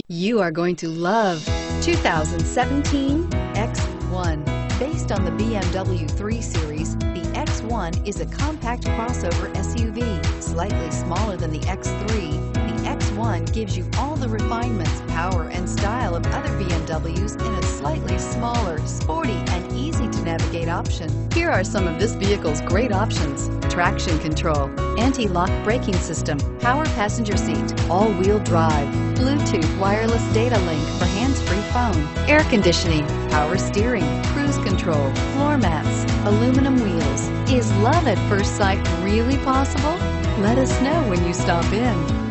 You are going to love 2017 X1. Based on the BMW 3 Series, the X1 is a compact crossover SUV, slightly smaller than the X3. The X1 gives you all the refinements, power, and style of other BMWs in a slightly smaller, sporty, and easy-to-navigate option. Here are some of this vehicle's great options: traction control, anti-lock braking system, power passenger seat, all-wheel drive, Bluetooth wireless data link for hands-free phone, air conditioning, power steering, cruise control, floor mats, aluminum wheels. Is love at first sight really possible? Let us know when you stop in.